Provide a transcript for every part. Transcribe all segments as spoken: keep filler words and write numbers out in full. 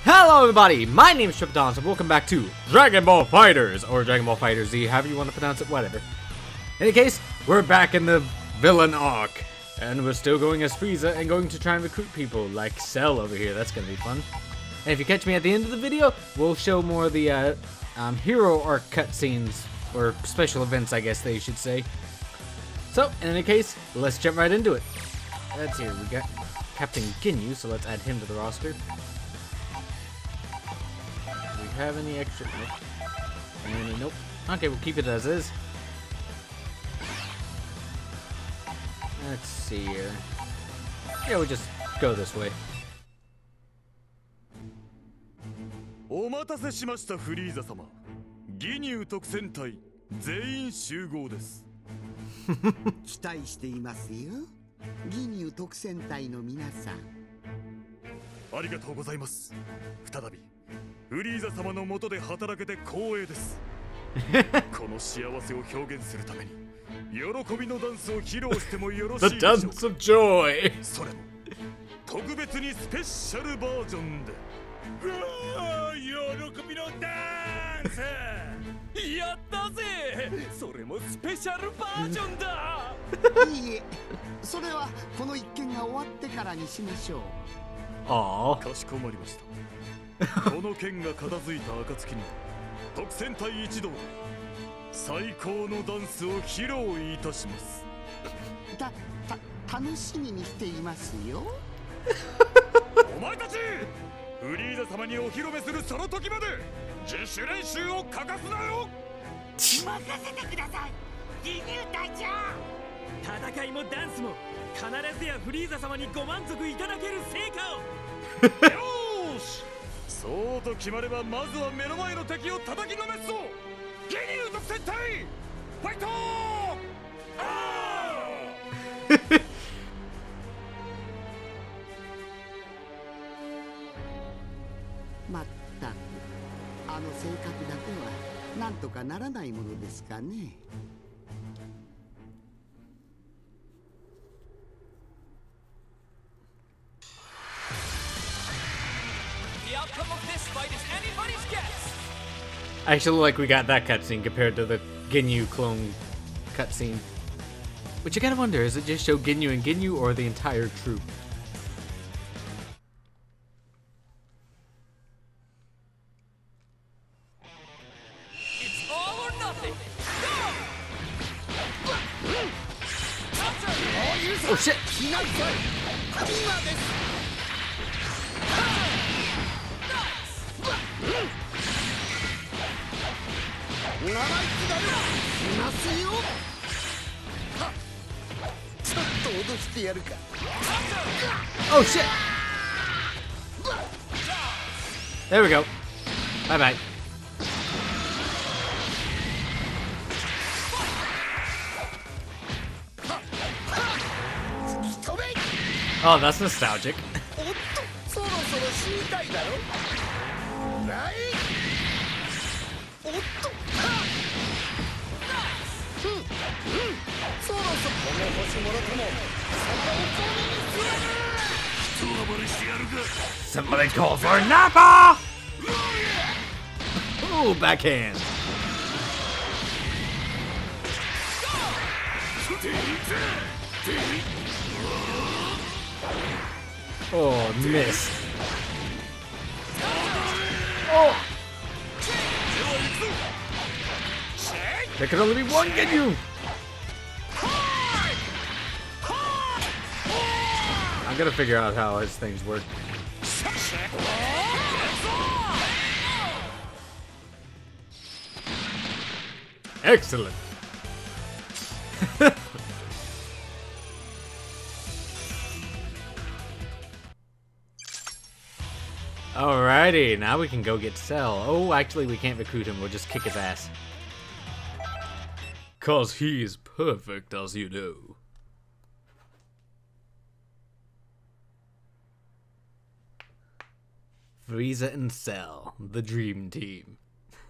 Hello everybody, my name is Tripodons and welcome back to Dragon Ball FighterZ, or Dragon Ball FighterZ, however you want to pronounce it, whatever. In any case, we're back in the villain arc, and we're still going as Frieza and going to try and recruit people like Cell over here. That's gonna be fun. And if you catch me at the end of the video, we'll show more of the uh, um, hero arc cutscenes, or special events I guess they should say. So, in any case, let's jump right into it. Let's see, we got Captain Ginyu, so let's add him to the roster. Do we have any extra? Nope. Any, nope. Okay, we'll keep it as is. Let's see here. Yeah, we'll just go this way. お待たせしましたフリーザ様。ギニュー特戦隊全員集合です。 期待していますよ。ギニュー特戦隊の皆さん。 ありがとうございます。再びフリーザ様の下で働けて光栄です。この幸せを表現するために喜びのダンスを披露してもよろしいでしょうか。 The Dance of Joy それも特別にスペシャルバージョンで。うわー、喜びのダンスやったぜ。それもスペシャルバージョンだ。 いいえ、それはこの一件が終わってからにしましょう。 ああ、 かしこまりました。この剣が片付いた暁に特戦隊一同最高のダンスを披露いたします。 た、た、楽しみにしていますよ。 お前たちフリーザ様にお披露目するその時まで自主練習を欠かすなよ。 任せてください、ギニュー隊長。戦いもダンスも必ずやフリーザ様にご満足いただける成果を。 よーし、そうと決まればまずは目の前の敵を叩きのめすぞ。ギニュー特戦隊ファイトー。あーまったくあの性格だけはなんとかならないものですかね。 I actually like we got that cutscene compared to the Ginyu clone cutscene. Which you gotta wonder, is it just show Ginyu and Ginyu or the entire troop? It's all or nothing. Oh shit! 生意気だよ。いますよ。ちょっと脅してやるか。 Oh shit! There we go. Bye bye. Oh, that's nostalgic. おっと、そろそろ死にたいだろ。ない。おっと。ふん、ふん。そろそろこの星もろとも。そのお金にする。人暴れしてやるか。 Somebody call for Nappa! Oh, backhand. Oh, missed. Oh! There can only be one Ginyu! I'm gonna figure out how his things work. Excellent! Alrighty, now we can go get Cell. Oh, actually we can't recruit him, we'll just kick his ass. Cause he's perfect, as you know. Frieza and Cell, the dream team.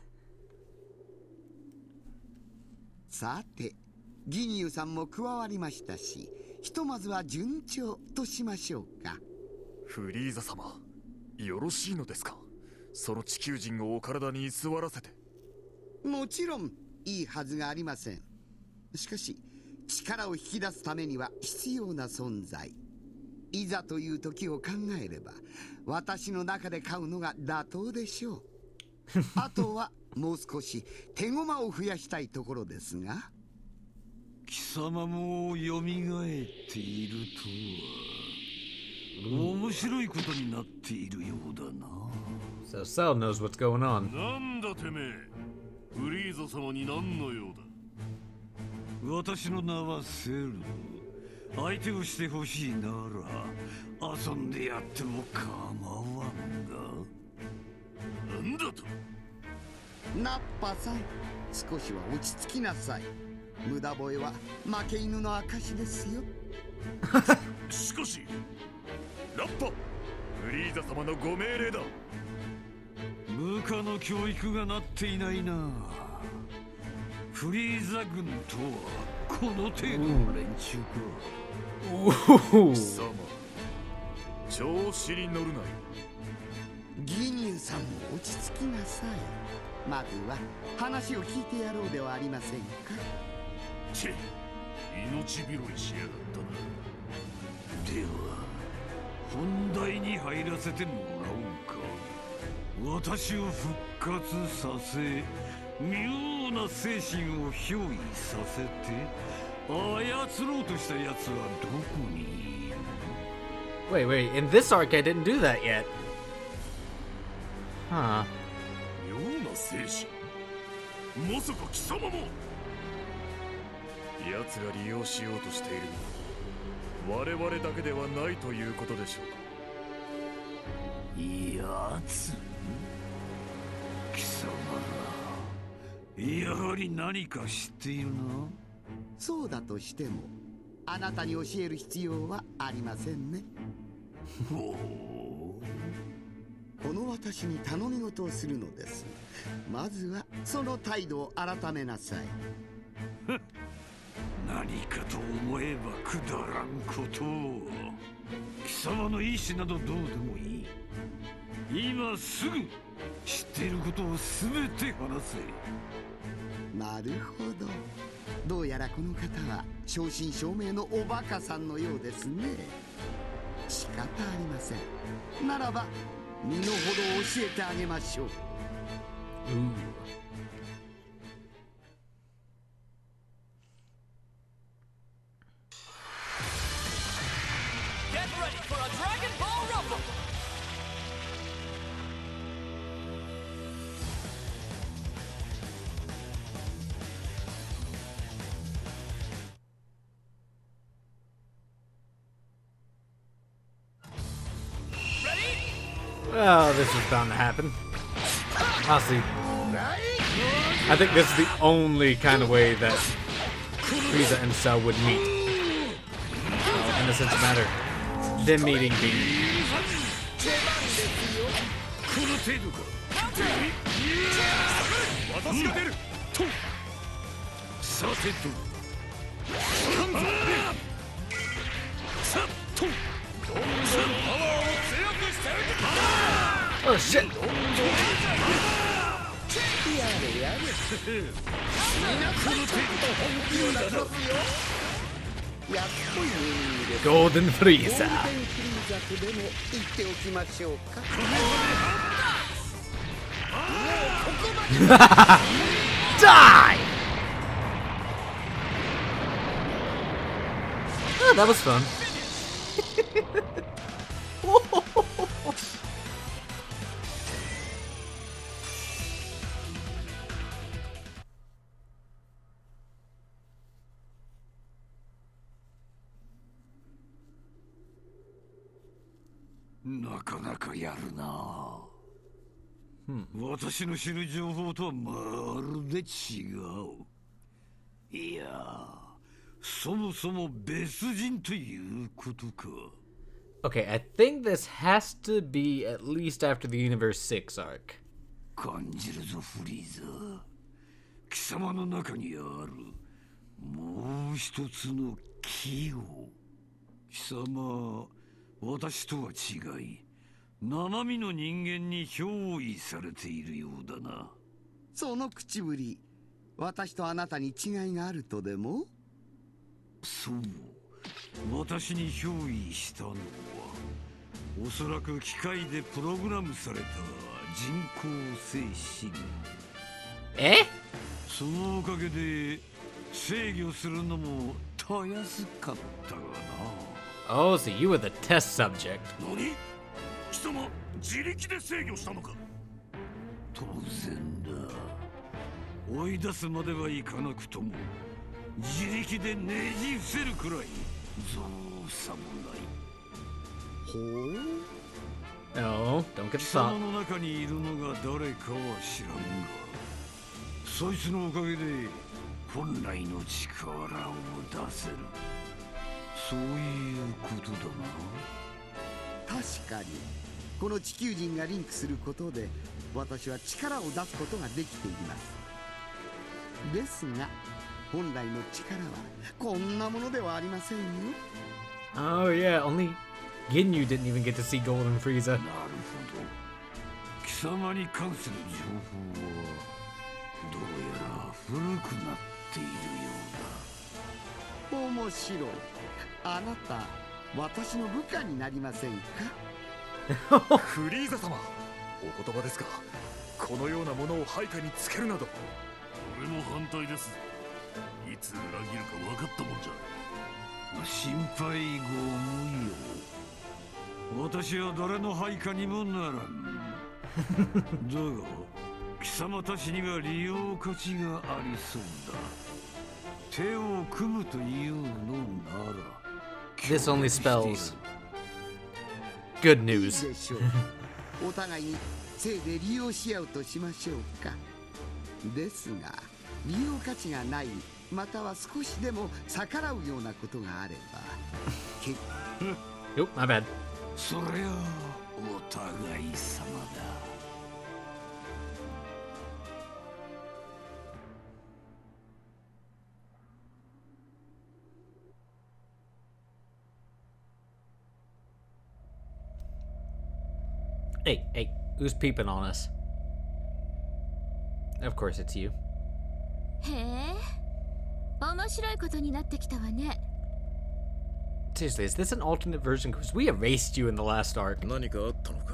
さて、ギニューさんも加わりましたし、ひとまずは順調としましょうか。 フリーザ様、よろしいのですか。 その地球人をお体に居座らせて。 もちろんいいはずがありません。しかし力を引き出すためには必要な存在、いざという時を考えれば私の中で飼うのが妥当でしょう。あとはもう少し手駒を増やしたいところですが。 貴様もよみがえっているとは面白いことになっているようだな。 So Cell knows what's going on. なんだてめえ、フリーザ様に何の用だ。 私の名はセル。相手をしてほしいなら遊んでやっても構わんが。 なんだと。 ナッパさん、少しは落ち着きなさい。無駄吠えは負け犬の証ですよ。 しかしラッパ、フリーザ様のご命令だ。 部下の教育がなっていないな。フリーザ軍とはこの程度の連中か。 Ooh. 貴様、調子に乗るなよ。 ギニューさんも落ち着きなさい。まずは話を聞いてやろうではありませんか。 チェ、命拾いしやがったな。 では本題に入らせてもらおうか。私を復活させ、妙な精神を憑依させて操ろうとした奴はどこにいる？ Wait, wait. In this arc, I didn't do that yet. Huh. 妙な精神、まさか貴様も。奴が利用しようとしているのは我々だけではないということでしょうか。 やつ？貴様ら、やはり何か知っているな。 そうだとしてもあなたに教える必要はありませんね。 ほこの私に頼み事をするのです。まずはその態度を改めなさい。 う、何かと思えばくだらんことを。貴様の意志などどうでもいい。今すぐ知っていることを全て話せ。 なるほど。どうやらこの方は正真正銘のおバカさんのようですね。仕方ありません。ならば身の程を教えてあげましょう。 Ooh. Get ready for a Dragon Ball Rumble! Well, this is bound to happen. Honestly, I think this is the only kind of way that Frieza and Cell would meet. Well, in the sense of matter, them meeting being この程度か。 私が出ると。 さてと。さっと。どんどんパワーを強くしてる。 oh shit! やれやれ。皆さんちょっと本気を出しますよ。やっという意味で Golden ゴールデン Frieza. フリーザとでも言っておきましょうか。 Die! Oh, that was fun. なかなかやるな。私の知る情報とはまるで違う。いや、そもそも別人ということか。 Okay, I think this has to be at least after the Universe six arc. 感じるぞフリーザ。貴様の中にあるもう一つの器用。貴様、私とは違い、 生身の人間に憑依されているようだな。 その口ぶり、私とあなたに違いがあるとでも？ そう、私に憑依したのはおそらく機械でプログラムされた人工精神。 え？ そのおかげで制御するのもたやすかったがな。 Oh, so you were the test subject. 何？貴様自力で制御したのか？ 当然だ。追い出すまではいかなくとも自力でねじ伏せるくらい造作もない。 ほう。 No, don't get 貴 the 様 thought. の中にいるのが誰かは知らんが、そいつのおかげで本来の力を出せる。そういうことだな。 確かにこの地球人がリンクすることで私は力を出すことができています。ですが本来の力はこんなものではありませんよ。 Oh yeah, only Ginyu didn't even get to see Golden Frieza. なるほど。貴様に関する情報はどうやら古くなっているよ面白い。あなた私の部下になりませんか？ フリーザ様、お言葉ですが、このようなものを配下につけるなど。俺も反対です。いつ裏切るか分かったもんじゃ。 うだ。心配ご無用。私は誰の配下にもならん。だが貴様たちには利用価値がありそうだ。手を組むというのなら This only spells good いい news. でしょう。お互いにせいで利用し合うとしましょうか。ですが利用価値がない、または少しでも逆らうようなことがあればけ Oh, my bad. そりゃお互い様だ。 Hey, hey, who's peeping on us? Of course it's you. へえ、面白いことになってきたわね。 Seriously, is this an alternate version? Because we erased you in the last arc. 何かあったのか？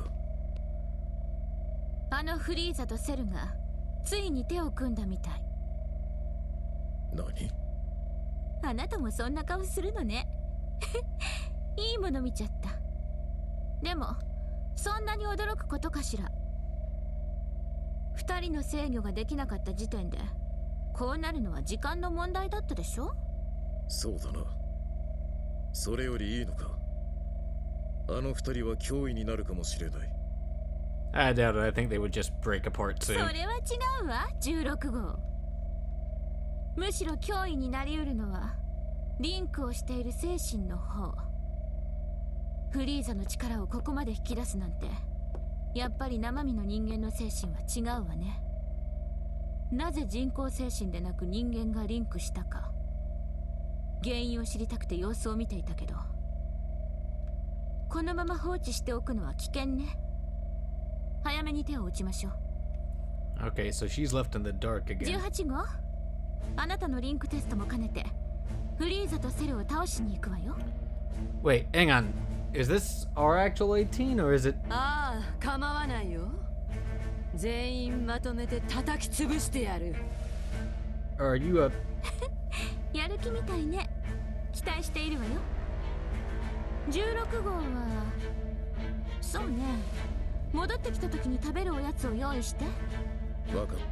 あのフリーザとセルがついに手を組んだみたい。 何？ あなたもそんな顔するのね。いいもの見ちゃった。でもそんなに驚くことかしら。二人の制御ができなかった時点でこうなるのは時間の問題だったでしょ。 そうだな。それよりいいのか？あの二人は脅威になるかもしれない。 I doubt it. I think they would just break apart そ soon. れは違うわ、じゅうろく号。むしろ脅威になりうるのはリンクをしている精神の方。フリーザの力をここまで引き出すなんて、やっぱり生身の人間の精神は違うわね。なぜ人工精神でなく人間がリンクしたか、原因を知りたくて様子を見ていたけど、このまま放置しておくのは危険ね。早めに手を打ちましょう。 Okay, so she's left in the dark じゅう again. はち号、あなたのリンクテストも兼ねてフリーザとセルを倒しに行くわよ。 Wait, hang on. Is this our actual eighteen or is it? ああ、構わないよ。全員まとめて叩き潰してやる。 Or are you a? やる気みたいね。期待しているわよ。じゅうろく号はそうね、戻ってきた時に食べるおやつを用意して。 分かった。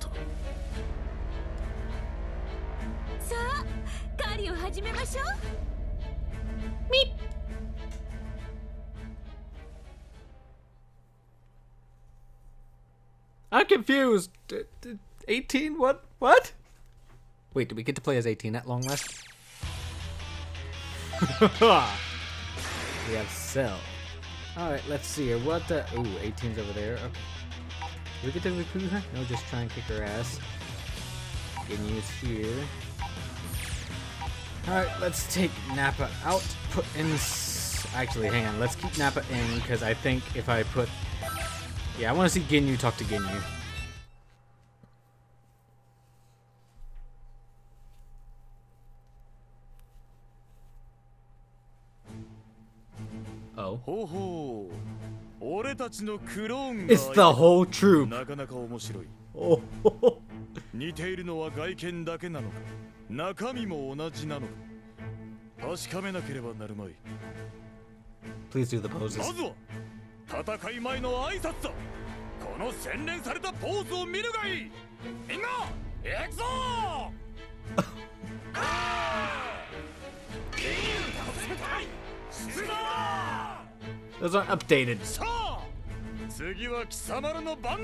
さあ狩りを始めましょう。ミッ。 I'm confused. D- d- eighteen? What? What? Wait, did we get to play as eighteen at long last? We have Cell. Alright, let's see here. What the... Ooh, eighteen's over there. Okay. Did we get to recruit her? No, just try and kick her ass. Ginyu's here. Alright, let's take Nappa out. Put in... S Actually, hang on. Let's keep Nappa in, because I think if I put... Yeah, I want to see Ginyu talk to Ginyu. Oh. ほほう、俺たちのクローン It's the が whole troop. なかなか面白い。 Oh. 似ているのは外見だけなのか、中身も同じなのか、確かめなければなるまい。 Please do the poses. まずは戦い前の挨拶だ。この洗練されたポーズを見るがいい。みんな行くぞ Those aren't updated. さあ次は貴様らの番だ。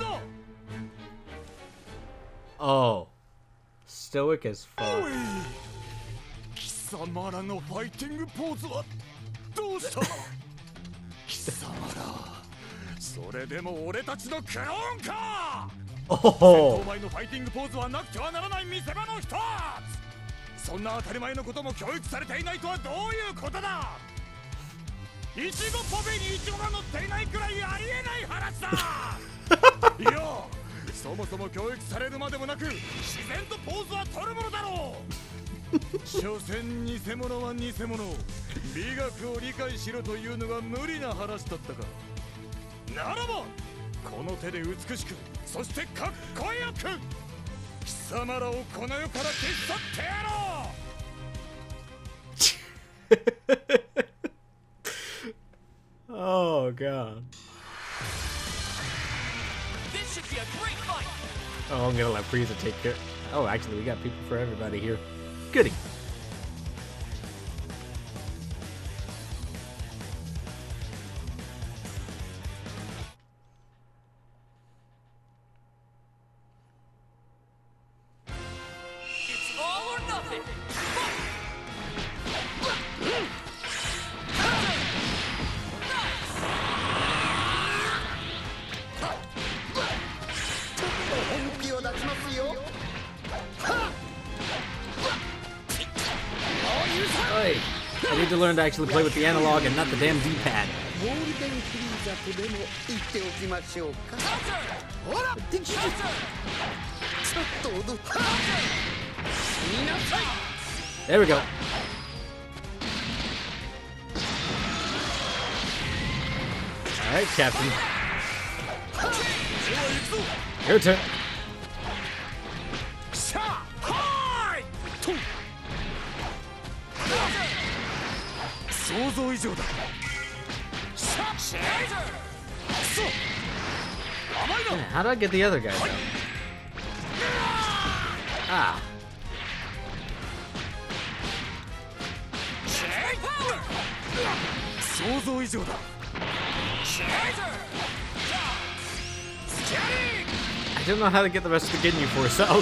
Oh. Stoic as お fuck. い、貴様らのファイティングポーズはどうした貴様ら、それでも俺たちのクローンか。 Oh. お前のファイティングポーズはなくてはならない見せ場の一つ。そんな当たり前のことも教育されていないとはどういうことだ。いちごパフェにイチゴが乗っていないくらいありえない話だいや、そもそも教育されるまでもなく自然とポーズは取るものだろう所詮偽物は偽物、美学を理解しろというのが無理な話だったか。ならばこの手で美しく、そしてかっこよく貴様らをこの世から消し去ってやろう。 Oh god. This should be a great fight. Oh, I'm gonna let Frieza take care. Oh, actually, we got people for everybody here. Goody. It's all or nothing. 本気を出しますよ。 Hey, I need to learn to actually play with the analog and not the damn D-pad. ゴールデンフリーザとでも言っておきましょうか。ほら、ちょっと踊って。見なさい。 There we go. Alright, Captain. Your turn. 想像以上だ。 Man, how do I get the other guys out? Ah. 想像以上だ。 I don't know how to get the rest of the Ginyu Force out.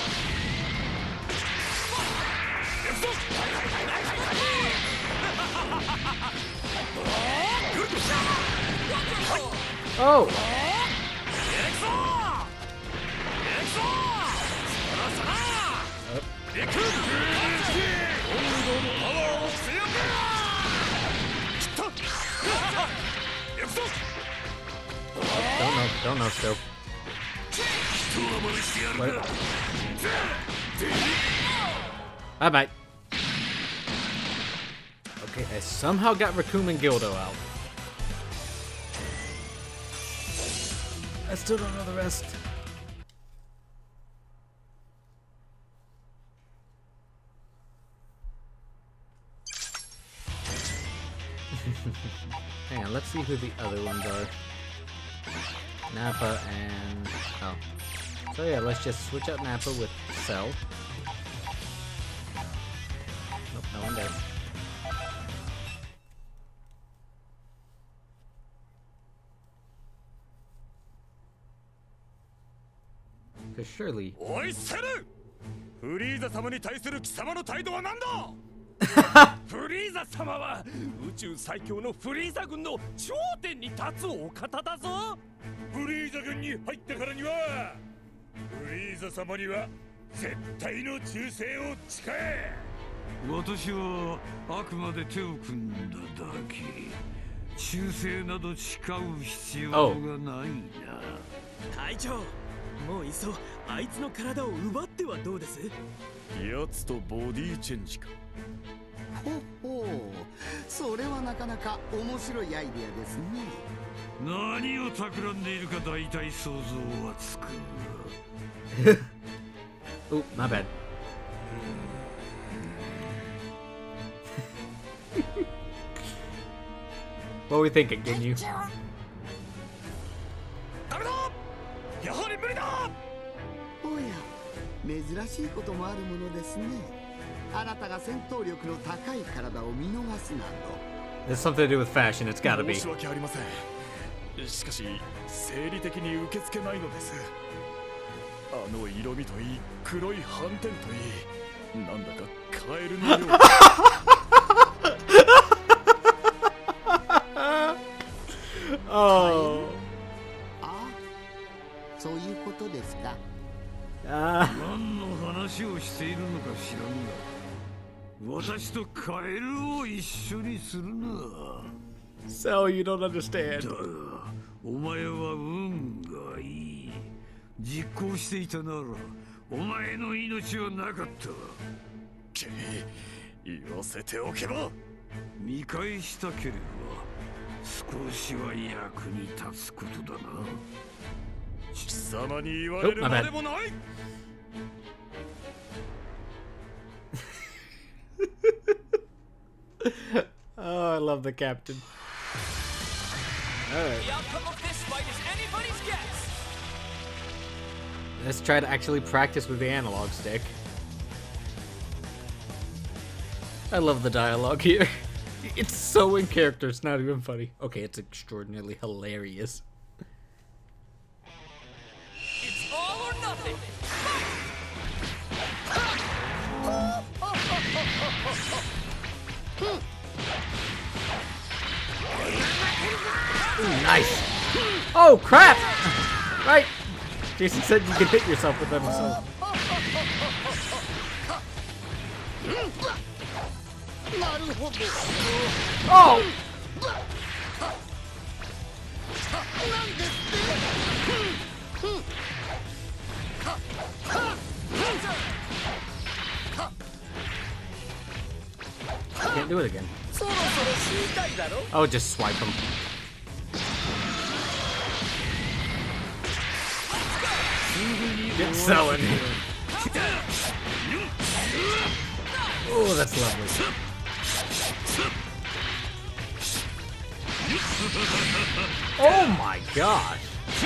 Oh! Don't know, don't know still. Wait. Bye bye. Okay, I somehow got Raccoon and Gildo out. I still don't know the rest. Hang on, let's see who the other ones are. Nappa and... oh. So yeah, let's just switch out Nappa with Cell. Nope, no one there. Because surely... おいセル、フリーザ様に対する貴様の態度は何だ。 フリーザ様は宇宙最強のフリーザ軍の頂点に立つお方だぞ。 フリーザ軍に入ったからにはフリーザ様には絶対の忠誠を誓え。 私はあくまで手を組んだだけ。忠誠など誓う必要がないな。 隊長、もういっそあいつの体を奪ってはどうです？ やつとボディチェンジか。 ほほう、それはなかなか面白いアイデアですね。 何を企んでいるか大体想像はつく。 Oh, my bad. What are we thinking, Ginyu? ダメだ、やはり無理だ。 おや、珍しいこともあるものですね。あなたが戦闘力の高い体を見逃すなど。 There's something to do with fashion, it's gotta be. 申し訳ありません。しかし生理的に受け付けないのです。あの色味といい、黒い斑点といい、なんだかカエルのよう。 Oh. あ、そういうことですか。 Ah. 何の話をしているのか知らんが、私とカエルを一緒にするな。 So you don't understand. だがお前は運がいい。実行していたならお前の命はなかった。 け言わせておけば。 見返したければ少しは役に立つことだな。 貴様に言われるまでもない。 Oh, I love the captain. Alright. The outcome of this fight is anybody's guess. Let's try to actually practice with the analog stick. I love the dialogue here. It's so in character, it's not even funny. Okay, it's extraordinarily hilarious. It's all or nothing. Ooh, nice. Oh, crap! Right. Jason said you could hit yourself with them, so. Oh! Can't do it again. Oh, just swipe them. Get selling. Oh, that's lovely. Oh my gosh.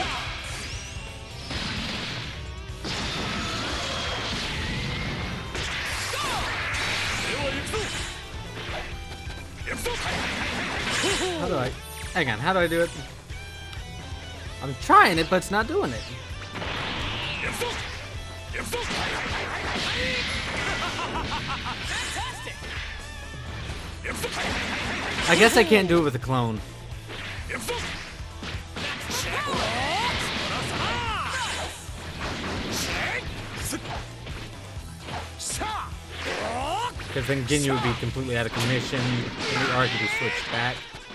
How do I? Hang on, how do I do it? I'm trying it, but it's not doing it. I guess I can't do it with a clone. Because then Ginyu would be completely out of commission, and the arc would be switched back.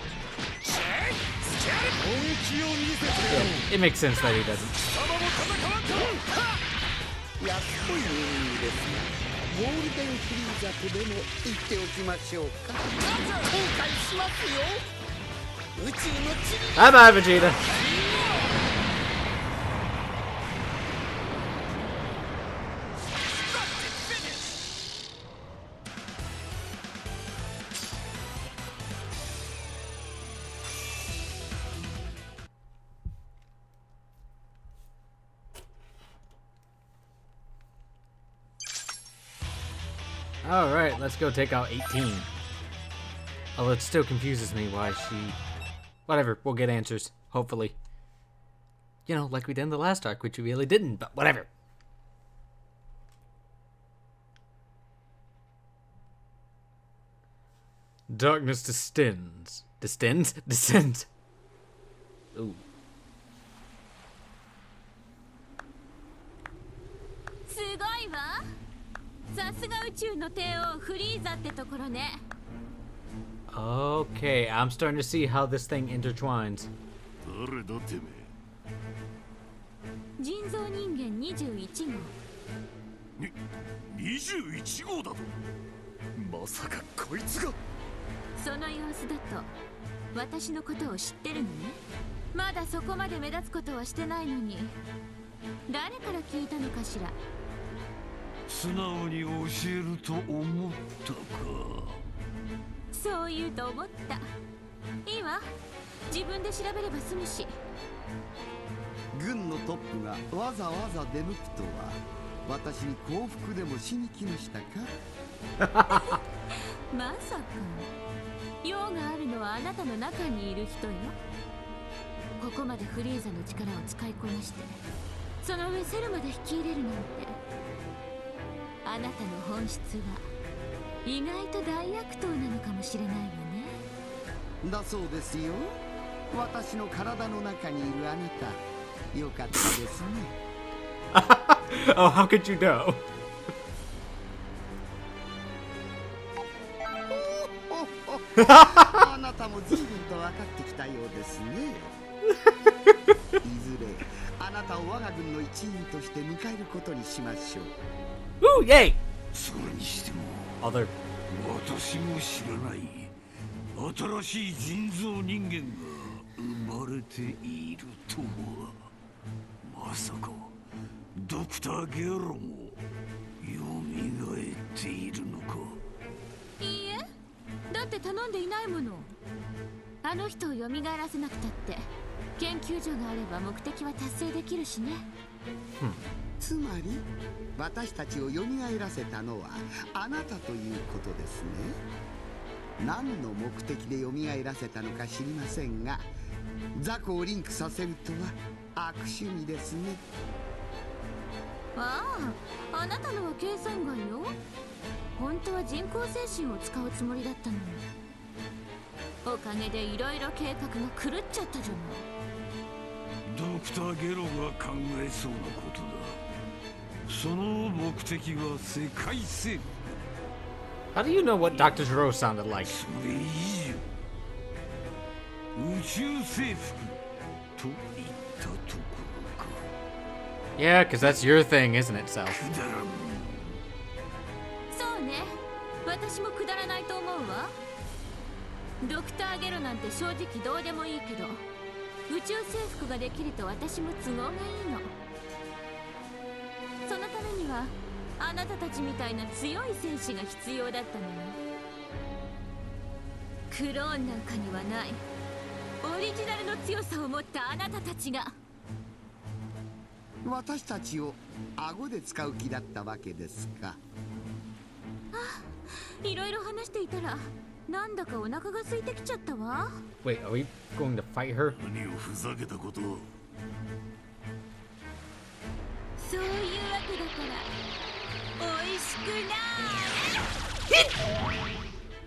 Yeah, it makes sense that he doesn't. 安っぽいメニューですが、ゴールデンフリーザとでも言っておきましょうか。後悔しますよ。宇宙の地に。 Bye bye, Vegeta. Alright, let's go take out eighteen. Although it still confuses me why she... Whatever, we'll get answers. Hopefully. You know, like we did in the last arc, which we really didn't, but whatever. Darkness descends. Descends? Descends. Ooh. すごいわ。ささすが宇宙の帝王フリーザってところね。 Okay, I'm starting to see how this thing intertwines. 誰だてめ人造人間にじゅういち号。 え。ににじゅういち号だと。まさかこいつが。 その様子だと私のことを知ってるのね。まだそこまで目立つことはしてないのに、誰から聞いたのかしら。 素直に教えると思ったか。 そう言うと思った。いいわ、自分で調べれば済むし。 軍のトップがわざわざ出向くとは、私に降伏でもしに来ましたか？ まさか用があるのはあなたの中にいる人よ。ここまでフリーザの力を使いこなして、その上セルまで引き入れるなんて、あなたの本質は意外と大悪党なのかもしれないわね。 だそうですよ。私の体の中にいるあなた、よかったですね。 Oh, how could you know? あなたも随分と分かってきたようですね。いずれあなたを我が軍の一員として迎えることにしましょう。 Woo, yay! それにしても Other. 私も知らない新しい人造人間が生まれているとは。まさかドクター・ゲロも蘇っているのか。 いいえ、だって頼んでいないもの。あの人を蘇らせなくたって研究所があれば目的は達成できるしね。 つまり私たちを蘇らせたのはあなたということですね。何の目的で蘇らせたのか知りませんが、雑魚をリンクさせるとは悪趣味ですね。 ああ、あなたのは計算外よ。本当は人工精神を使うつもりだったのに、おかげでいろいろ計画が狂っちゃったじゃない。 ドクター・ゲロが考えそうなことだ。その目的は世界征服。 How do you know what Doctor Gero sounded like? それ以上宇宙征服と言ったところか。 Yeah, because that's your thing, isn't it, Sal? くだらん。 そうね、私もくだらないと思うわ。ドクター・ゲロなんて正直どうでもいいけど、宇宙征服ができると私も都合がいいの。そのためにはあなたたちみたいな強い戦士が必要だったのよ。クローンなんかにはないオリジナルの強さを持ったあなたたちが。 私たちを顎で使う気だったわけですか。 いろいろ話していたらなんだかお腹が空いてきちゃったわ。 Wait, are we going to fight her? 何をふざけたことを。 そういうわけだから美味しくない。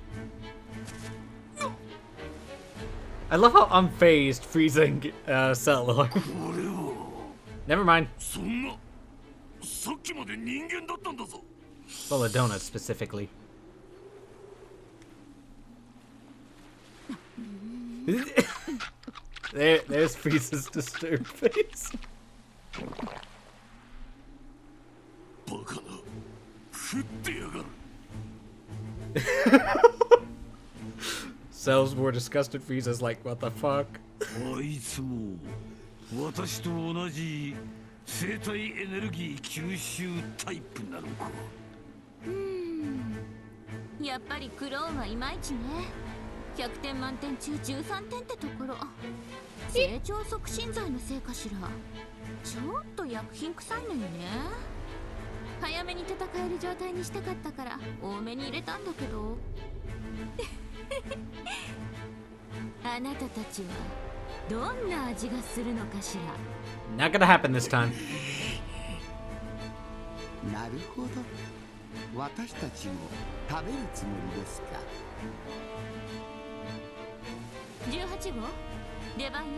I love how unfazed freezing uh, Cell are. これは Never mind. そんなさっきまで人間だったんだぞ。 Belladonna specifically. there, there's Frieza's disturbed face. バカな、振ってやがる。 Cell's more disgusted. Frieza's like, what the fuck? あいつも私と同じ生体エネルギー吸収タイプなのか。 うーん、やっぱりクローンはいまいちね。ひゃくてん満点中じゅうさんてんってところ。成長促進剤のせいかしら。ちょっと薬品臭いのよね。早めに戦える状態にしたかったから多めに入れたんだけど。あなたたちはどんな味がするのかしら。 Not gonna happen this time. なるほど、私たちも食べるつもりですか。 じゅうはち号出番よ。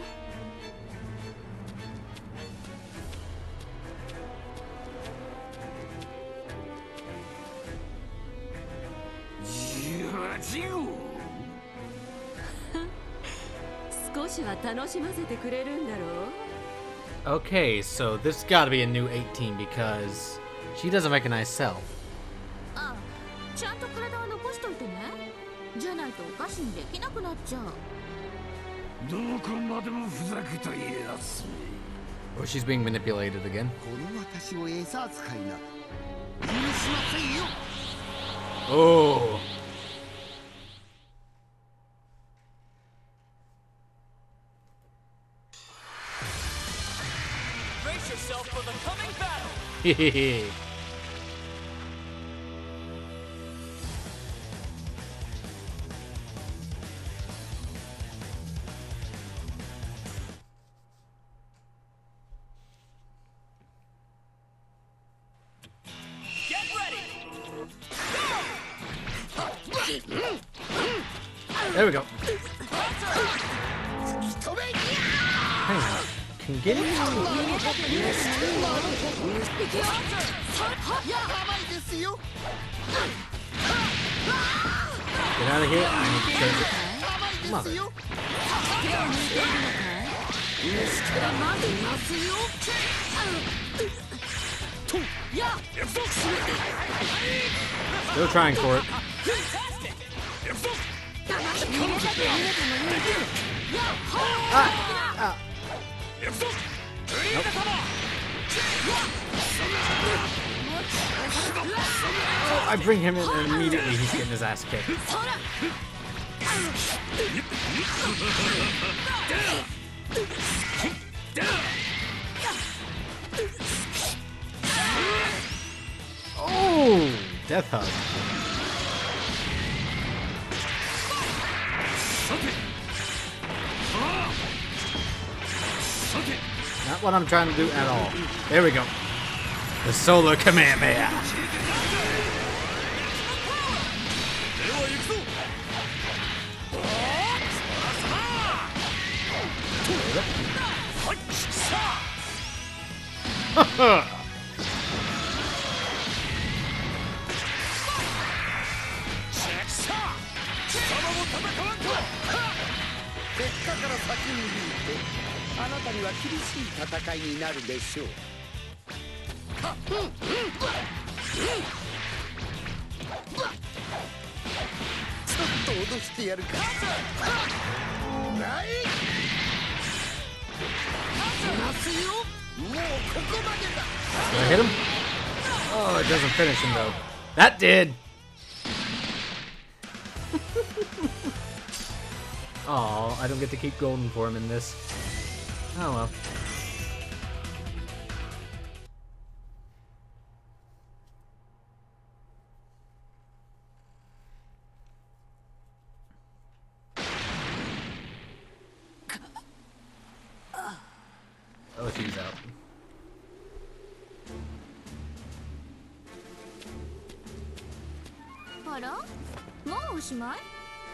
しは楽しませてくれるんだろう。 Okay, so this gotta be a new eighteen because she doesn't recognize Cell. あ、ちゃんと体は残しといてね。じゃないとお菓子にできなくなっちゃう。 どこまでもふざけたやつ。 Or she's being manipulated again. この私を餌扱いなど許しませんよ。 Oh. Brace yourself for the coming battle. Hehehe. Get ready. There we go. Hang on. Can get it? Get out of here. I need to take it. Mother. Still trying for it. Ah! Ah! Nope. Oh, I bring him in and immediately he's getting his ass kicked. Oh! Death hug. Not what I'm trying to do at all. There we go. The Solar Kamehameha. Did I hit him? Oh, it doesn't finish him though. That did! Oh, I don't get to keep golden for him in this. Oh well. Oh, she's out. Hello? もうおしまい?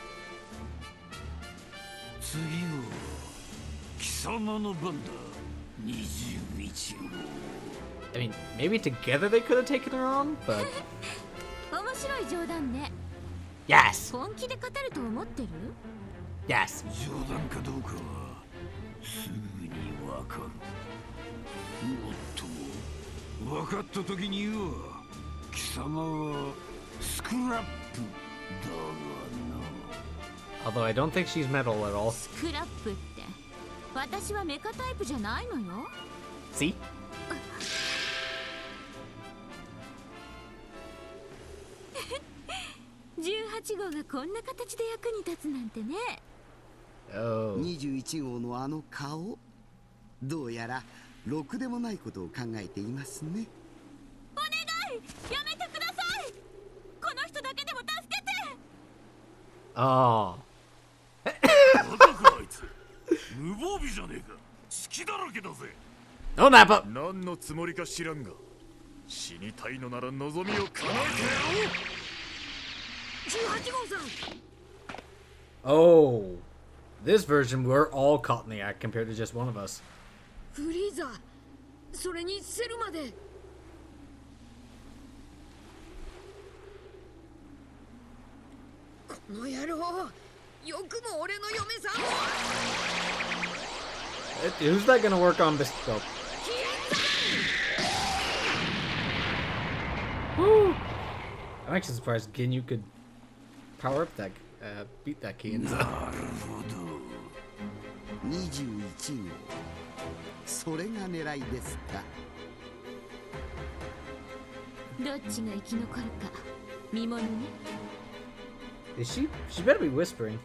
次は貴様の番だ。にじゅういち号。 I mean, maybe together they could have taken her on, but 面白い冗談ね。 yes, 本気で勝てると思ってる? yes. 冗談かどうかはすぐにわかる。もっとも分かった時には貴様はスクラップだがな。 Although I don't think she's metal at all. スクラップって私はメカタイプじゃないのよ。 See? じゅうはち号がこんな形で役に立つなんてね。 Oh. にじゅういち号のあの顔、どうやらろくでもないことを考えていますね。 お願い、やめてください。この人だけでも助けて。 Oh. なんだかあいつ無防備じゃねえか。隙だらけだぜ。 No, Nappa! 何のつもりか知らんが、死にたいのなら望みを叶えてやろう。 じゅうはち号さん。 Oh. This version, we're all caught in the act compared to just one of us. フリーザ、それにセルまで。この野郎、よくも俺の嫁さんを。 Who's that gonna work on this? Oh. Woo! I'm actually surprised Ginyu could power up that, uh, beat that key in. にじゅういち号、それが狙いですか。 どっちが生き残るか見ものね。 Is she? She better be whispering.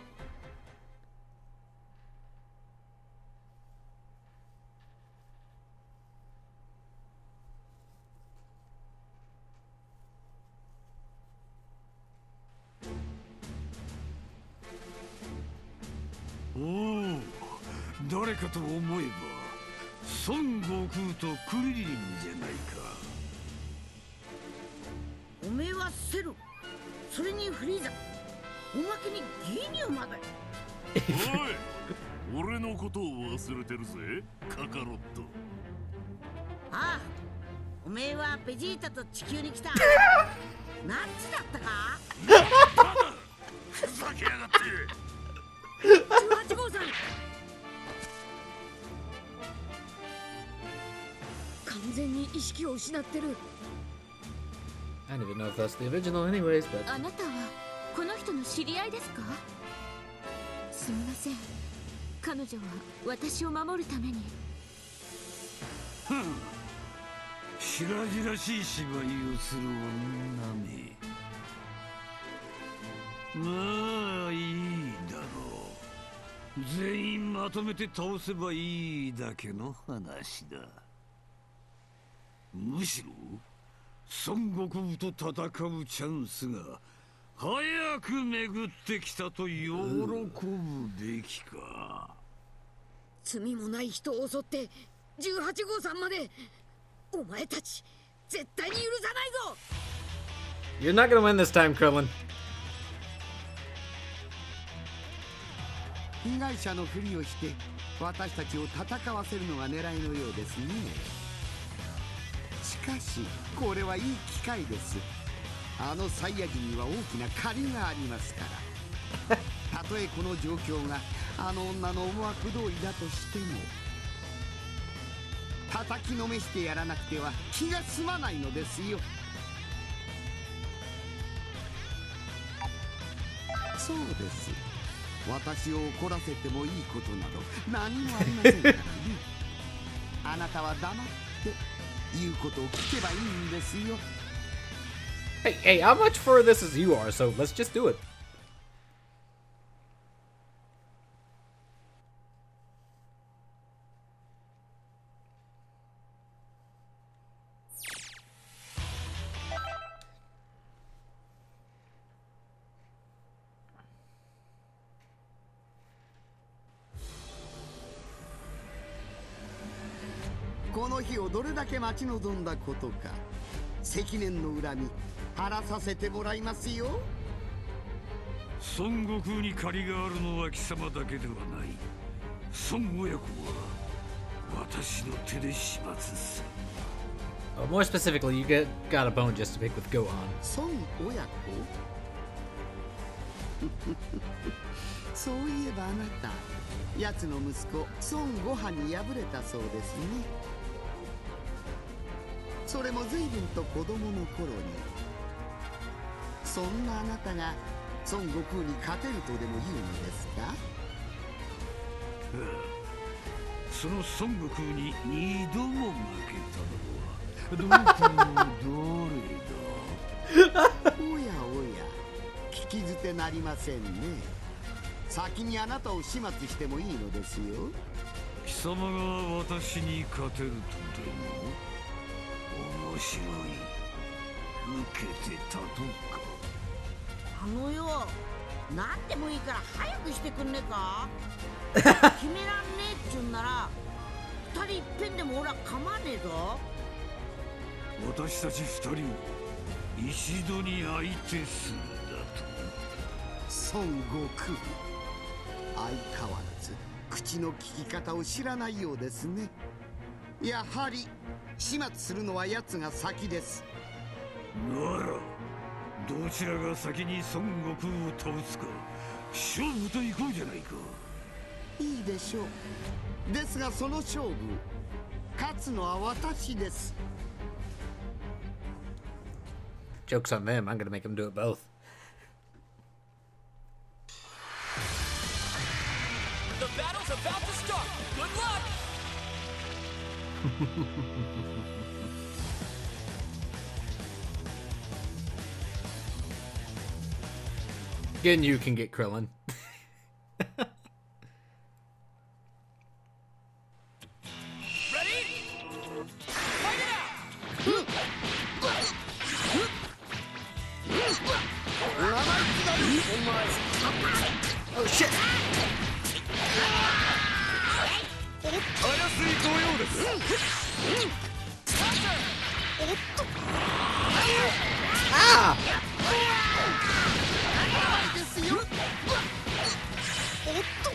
Oh, 誰かと思えば孫悟空とクリリンじゃないか。 おめえはセル、それにフリーザ、おまけにギニューまで。 おい、俺のことを忘れてるぜ、カカロット。 ああ、おめえはベジータと地球に来たナッツだったか。 ふざけやがって。 じゅうはち号さん、完全に意識を失ってる。 I don't even know if that's the original anyways, but... あなたはこの人の知り合いですか？すみません。彼女は私を守るために。 ふん。白々しい芝居をする女め。まあいいだろう。全員まとめて倒せばいいだけの話だ。むしろ孫悟空と戦うチャンスが早く巡ってきたと喜ぶべきか。 罪もない人を襲ってじゅうはち号さんまで。お前たち絶対に許さないぞ。 You're not gonna win this time, Krillin. 被害者のふりをして私たちを戦わせるのが狙いのようですね。しかしこれはいい機会です。あのサイヤ人には大きな借りがありますからたとえこの状況があの女の思惑通りだとしても叩きのめしてやらなくては気が済まないのですよ。そうです。私を怒らせてもいいことなど何もありませんからね。あなたは黙って言うことを聞けばいいんですよ。 Hey, hey, how much for this as you are, so let's just do it. .この日をどれだけ待ち望んだことか。積年の恨み晴らさせてもらいますよ。 孫悟空に借りがあるのは貴様だけではない。孫親子は私の手で始末する。 Uh, more specifically, you get got a bone just to pick with Gohan. 孫親子そういえばあなた奴の息子孫悟飯に敗れたそうですね。それも随分と子供の頃に。そんなあなたが孫悟空に勝てるとでも言うのですか？ ああ、その孫悟空に二度も負けたのはどこのどれだ？ おやおや、聞き捨てなりませんね。先にあなたを始末してもいいのですよ。 貴様が私に勝てるとでも？面白い。受けてたとか。 あのよ、なんでもいいから早くしてくんねえか。決めらんねえっちゅうんなら二人いっぺんでも俺は構わねえぞ。 私たち二人を一度に相手するだと。 孫悟空、相変わらず口の利き方を知らないようですね。やはり始末するのは奴が先です。 ならどちらが先に孫悟空を倒すか勝負といこうじゃないか。 いいでしょう。 ですがその勝負勝つのは私です。 Joke's on them. I'm gonna make them do it both. The battle's about to start. Good luck. Again, you can get Krillin. Ready? Fight it out. Oh shit! たやすい御用です。 Ah! ですよ。おっと。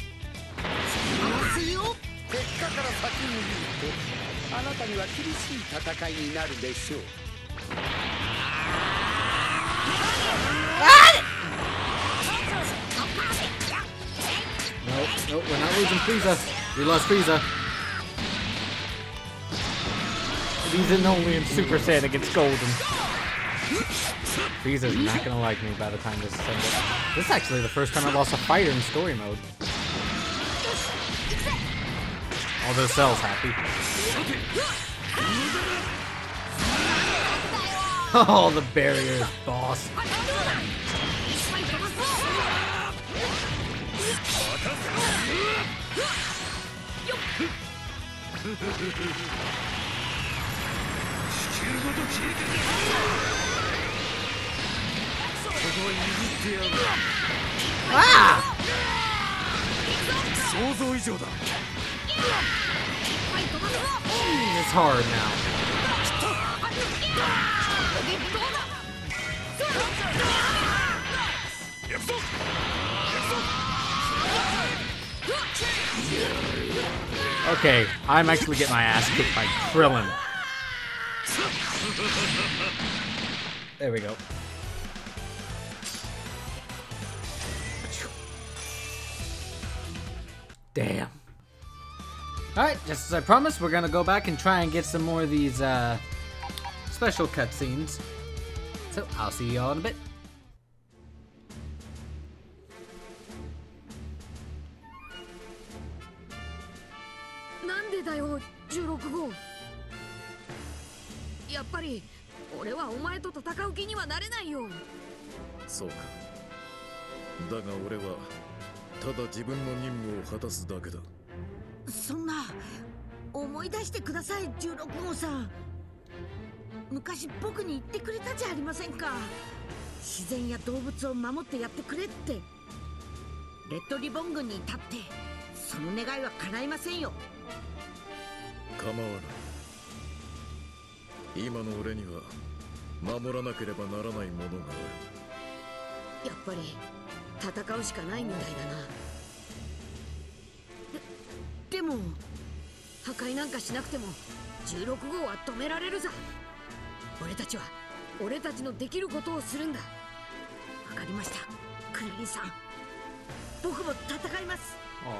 ますよ。結果から先に言うと、あなたには厳しい戦いになるでしょう。 Nope, nope, we're not losing Frieza. We lost Frieza. He's in only in Super Saiyan against Golden. Frieza's not gonna like me by the time this is ended. This is actually the first time I lost a fighter in story mode. Although Cell's happy. Oh, the barrier, boss. Ah! 想像以上だ。 It's hard now. Okay, I'm actually getting my ass kicked by Krillin. There we go. Damn. Alright, just as I promised, we're gonna go back and try and get some more of these uh, special cutscenes. So, I'll see you all in a bit. なんでだよ、じゅうろく号。やっぱり俺はお前と戦う気にはなれないよ。 そうか。だが俺はただ自分の任務を果たすだけだ。 そんな、思い出してください、じゅうろく号さん。昔僕に言ってくれたじゃありませんか。自然や動物を守ってやってくれって。レッドリボン軍に立ってその願いは叶いませんよ。 構わない。今の俺には守らなければならないものがある。 やっぱり戦うしかないみたいだな。で、でも破壊なんかしなくてもじゅうろく号は止められるさ。俺たちは俺たちのできることをするんだ。 わかりました、クリリンさん。僕も戦います。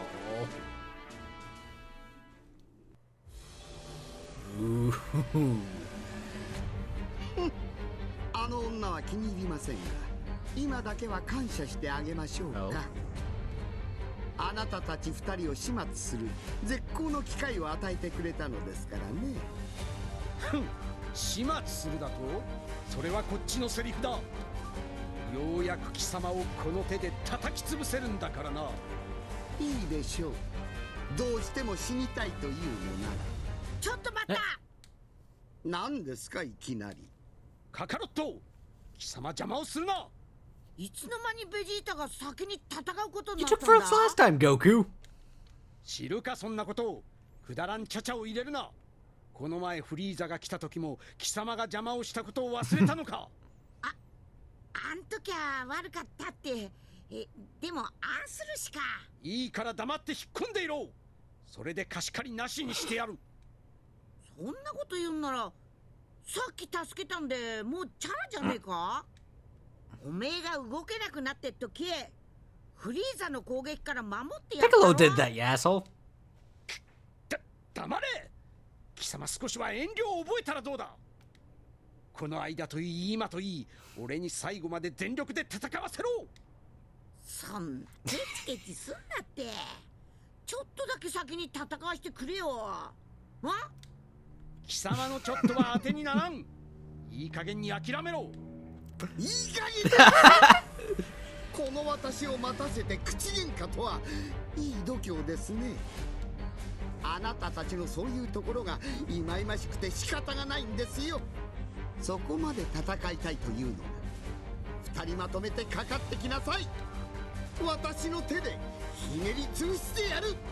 あの女は気に入りませんが、今だけは感謝してあげましょうか。あなたたち二人を始末する絶好の機会を与えてくれたのですからね。 ふん、始末するだと？それはこっちのセリフだ。ようやく貴様をこの手で叩き潰せるんだからな。 いいでしょう。どうしても死にたいというのなら。 ちょっと待った。 何ですかいきなり。 カカロット、貴様邪魔をするな。 いつの間にベジータが先に戦うことに You なった took んだ。 first last time, Goku. 知るかそんなことを。くだらんちゃちゃを入れるな。この前フリーザが来た時も貴様が邪魔をしたことを忘れたのか。 あ、あん時は悪かったって。え、でもあんするしか。 いいから黙って引っ込んでいろ。それで貸し借りなしにしてやる。 そんなこと言うんなら、さっき助けたんでもうチャラじゃねえか。おめえが動けなくなってっ時、フリーザの攻撃から守ってやったろ。 Piccolo did that, you asshole. 黙れ。貴様少しは遠慮を覚えたらどうだ。この間といい今といい、俺に最後まで全力で戦わせろ。 そんなケチケチすんなって。ちょっとだけ先に戦わしてくれよ。あ？ 貴様のちょっとは当てにならん。いい加減に諦めろ。 いい加減だこの私を待たせて口喧嘩とはいい度胸ですね。あなたたちのそういうところが忌々しくて仕方がないんですよ。そこまで戦いたいというのなら二人まとめてかかってきなさい。私の手でひねり潰してやる。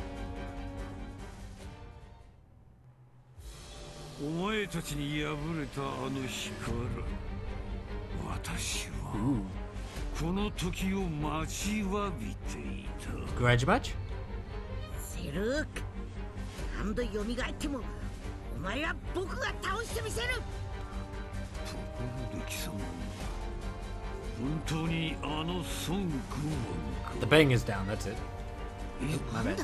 お前たちに敗れたあの日から私はこの時を待ちわびていた。 Grudge much? セルーク、何度蘇ってもお前は僕が倒してみせる。 ところで貴様、本当にあの孫悟飯 The bang is down, that's it. なんだって？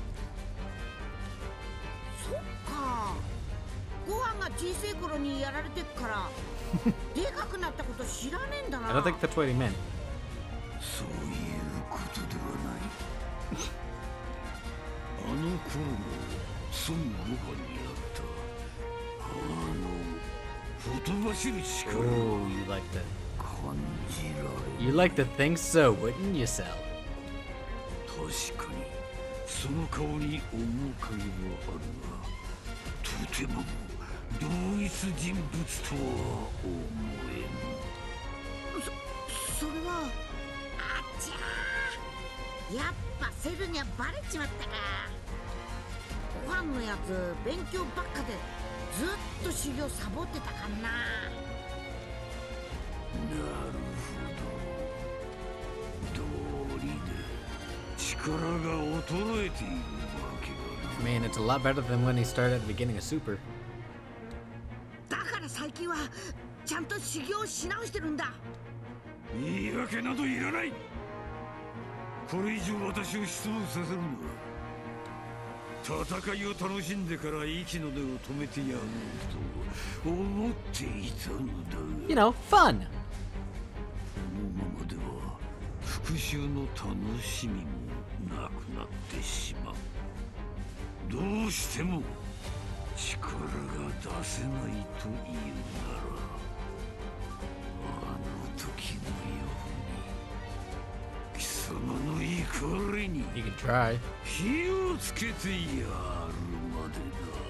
そっか。ご飯が小さい頃にやられてっからでかくなったこと知らねえんだな。 I don't think that's what he meant. そういうことではない。あの頃の孫悟飯にあったあのほとばしる力 Oh, you like to 感じられ You like to think so, wouldn't you, Sal? 確かにその顔に面影はあるが、とても同一人物とは思えん。 そ、それはあっちゃー、やっぱセルにはバレちまったか。ご飯のやつ勉強ばっかでずっと修行サボってたかんな。 なるほど、道理で力が衰えているわけだな。 I mean, it's a lot better than when he started at the beginning of Super. だから最近はちゃんと修行し直してるんだ。 言い訳などいらない。これ以上私を失望させるのは戦いを楽しんでから息の根を止めてやろうと思っていたのだが、 You know, fun! このままでは復讐の楽しみもなくなってしまう。どうしても力が出せないというなら、あの時のように貴様の怒りに You can try. 火をつけてやるまで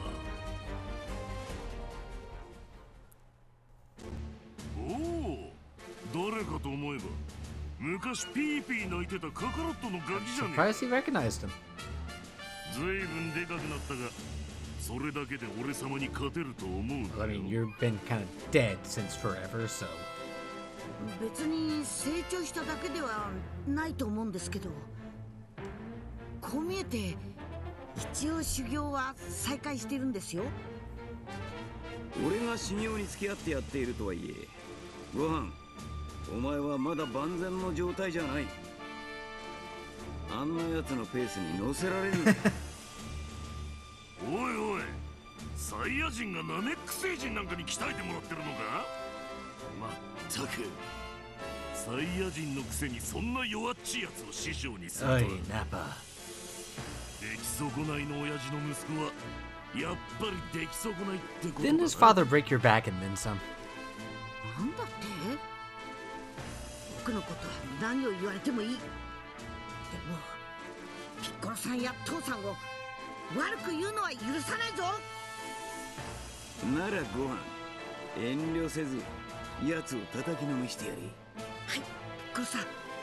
だ。 おお、誰かと思えば昔ピーピー泣いてたカカロットのガキじゃねえ。 Surprised he recognized him. ずいぶんでかくなったが、それだけで俺様に勝てると思う Well, I な mean, よ。 you've been kind of dead since forever, so. 別に成長しただけではないと思うんですけど、こう見えて一応修行は再開してるんですよ。 俺が修行に付き合ってやっているとはいえ、ご飯、お前はまだ万全の状態じゃない。あんな奴のペースに乗せられるんだ。 おいおい、サイヤ人がナメック星人なんかに鍛えてもらってるのか。まったくサイヤ人のくせにそんな弱っちいやつを師匠にするとは。 Hey, Nappa. 出来損ないの親父の息子はやっぱり出来損ないってことだ Didn't な。 his father break your back and then some? なんだって？僕のことは何を言われてもいい。でもピッコロさんや父さんを悪く言うのは許さないぞ。 ならご飯、遠慮せず奴を叩きのめしてやれ。 はい、ピッコロさん。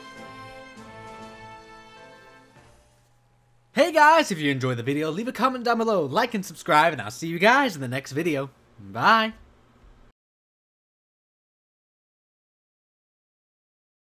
Hey guys, if you enjoyed the video, leave a comment down below, like and subscribe, and I'll see you guys in the next video. Bye!